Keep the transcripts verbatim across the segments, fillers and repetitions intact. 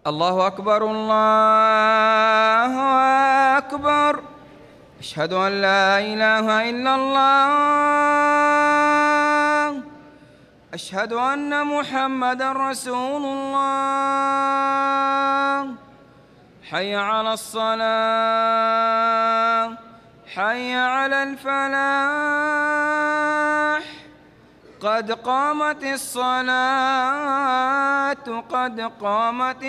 الله أكبر الله أكبر. أشهد أن لا إله إلا الله. أشهد أن محمدًا رسول الله. حي على الصلاة، حي على الفلاح، قد قامت الصلاة، قد قامت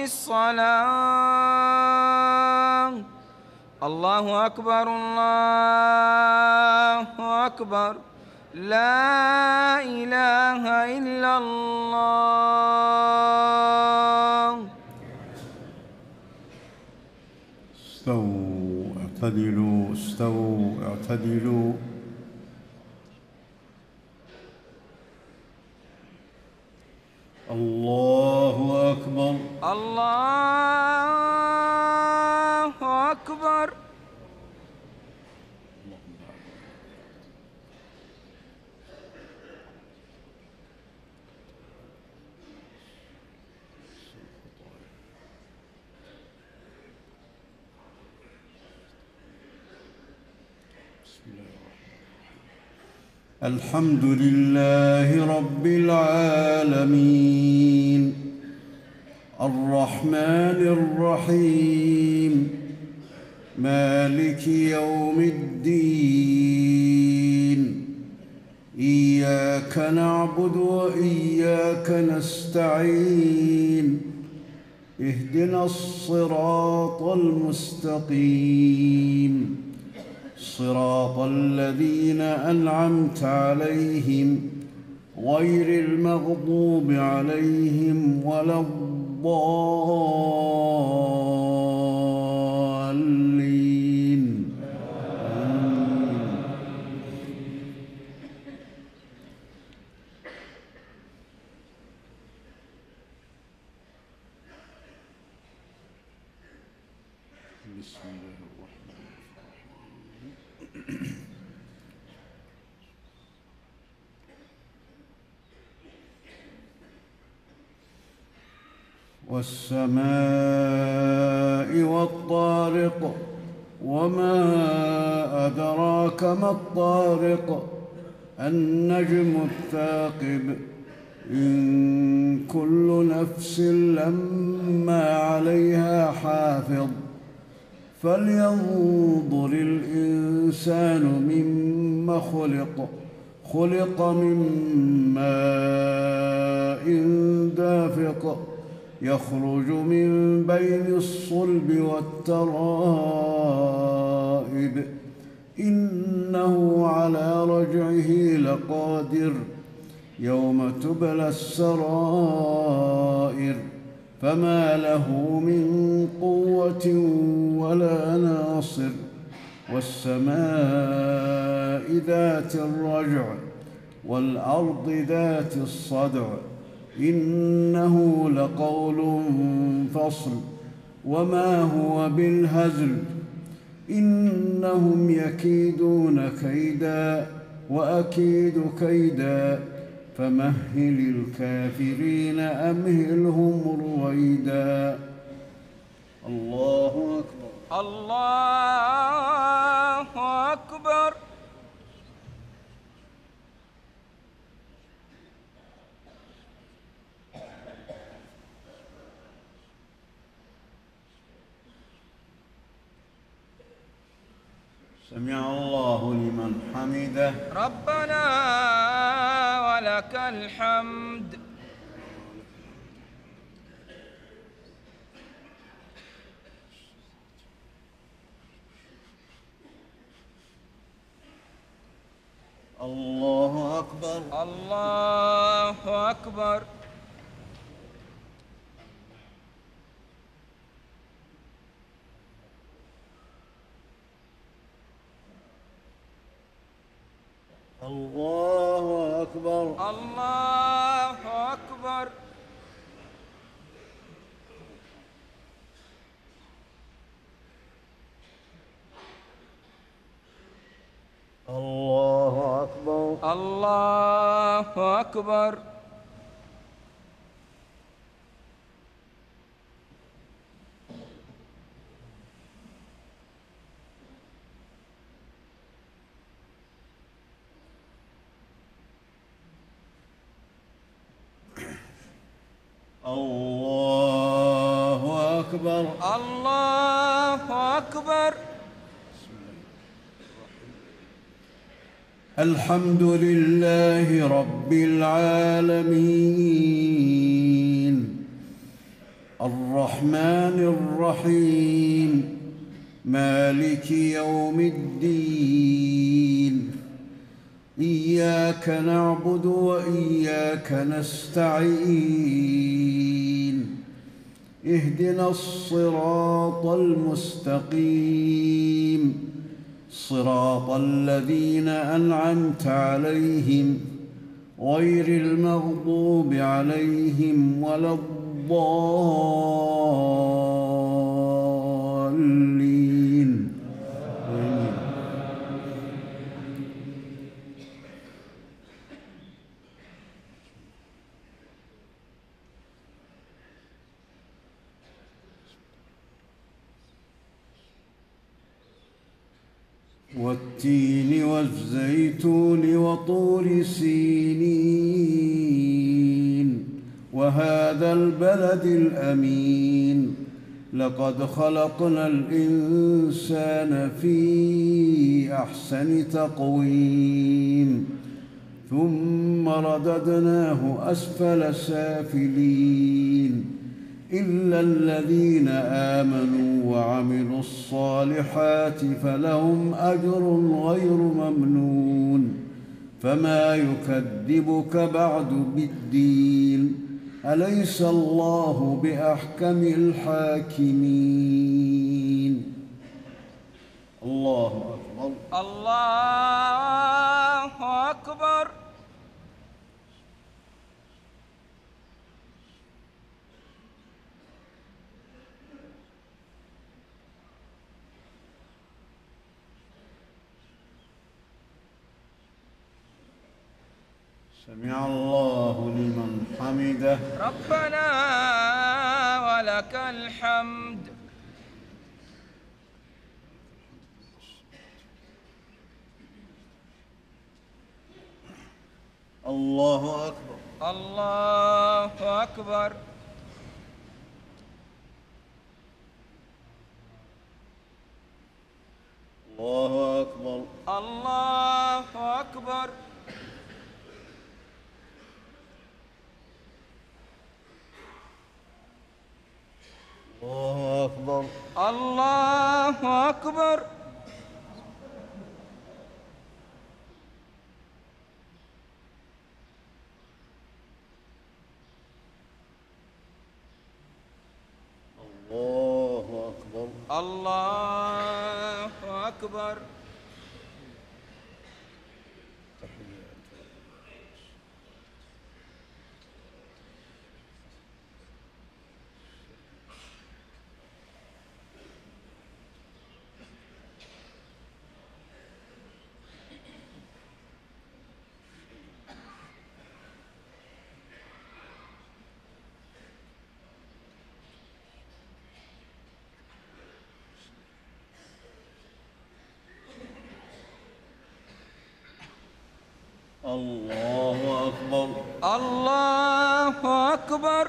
الصلاة. الله أكبر الله أكبر. لا إله إلا الله. استووا اعتدلوا، استووا اعتدلوا. الله أكبر الله أكبر. الحمد لله رب العالمين، الرحمن الرحيم، مالك يوم الدين. إياك نعبد وإياك نستعين، اهدنا الصراط المستقيم، صراط الذين أنعمت عليهم غير المغضوب عليهم ولا الضالين. آمين. بسم الله الرحمن الرحيم. والسماء والطارق، وما أدراك ما الطارق، النجم الثاقب، إن كل نفس لما عليها حافظ، فلينظر الإنسان مما خلق، خلق من ماء دافق، يخرج من بين الصلب والترائب، إنه على رجعه لقادر، يوم تبلى السرائر، فما له من قوة ولا ناصر. والسماء ذات الرجع، والأرض ذات الصدع، إنه لقول فصل، وما هو بالهزل، إنهم يكيدون كيدا وأكيد كيدا، فمهل الكافرين أمهلهم رويدا. الله أكبر الله أكبر. سمع الله لمن حمده. ربنا ولك الحمد. الله أكبر الله أكبر. الله أكبر الله أكبر. الله أكبر الله أكبر. الله أكبر. الله أكبر. الحمد لله رب العالمين الرحمن الرحيم مالك يوم الدين إياك نعبد وإياك نستعين اهدنا الصراط المستقيم صراط الذين أنعمت عليهم غير المغضوب عليهم ولا الضالين آمين. والتين والزيتون وطور سينين وهذا البلد الأمين لقد خلقنا الإنسان في أحسن تقويم ثم رددناه أسفل سافلين إلا الذين آمنوا وعملوا الصالحات فلهم أجر غير ممنون فما يكذبك بعد بالدين أليس الله بأحكم الحاكمين. الله أكبر. الله أكبر. سمع الله لمن حمده. ربنا ولك الحمد. الله أكبر. الله أكبر. الله أكبر. الله أكبر. الله أكبر. الله أكبر. الله أكبر. الله أكبر. الله أكبر. الله أكبر.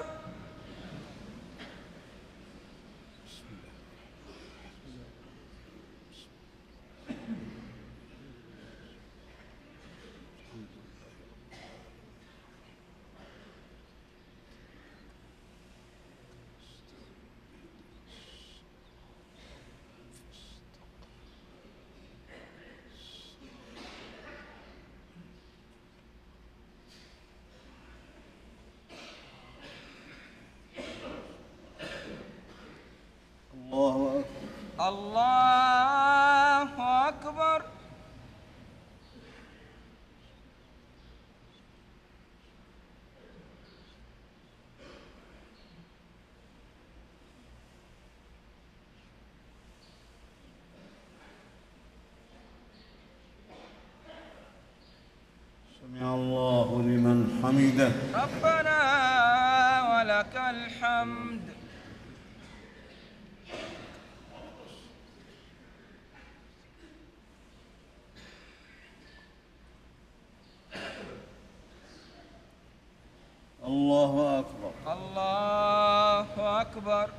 الله أكبر. سمع الله لمن حمده. ربنا ولك الحمد. أكبر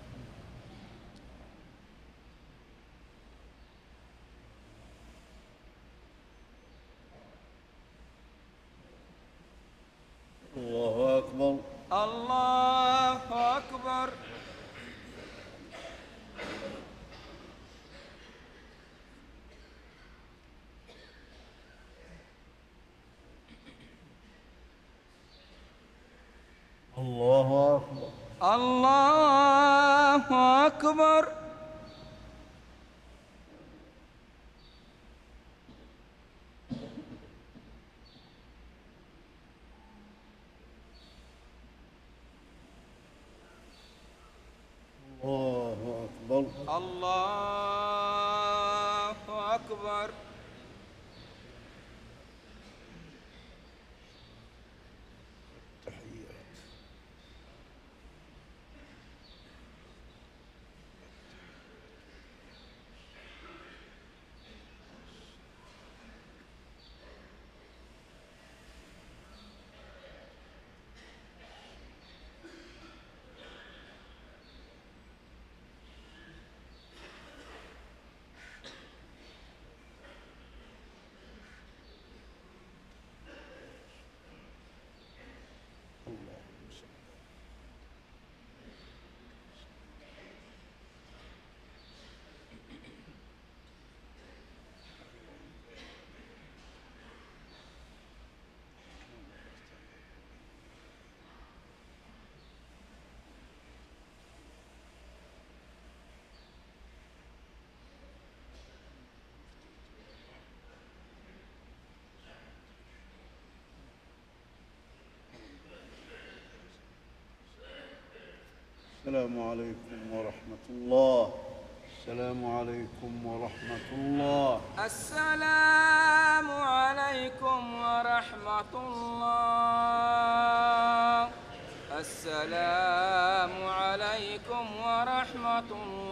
الله أكبر. الله أكبر الله أكبر. الله أكبر الله أكبر. الله أكبر تحيات. السلام عليكم ورحمة الله. السلام عليكم ورحمة الله. السلام عليكم ورحمة الله. السلام عليكم ورحمة الله.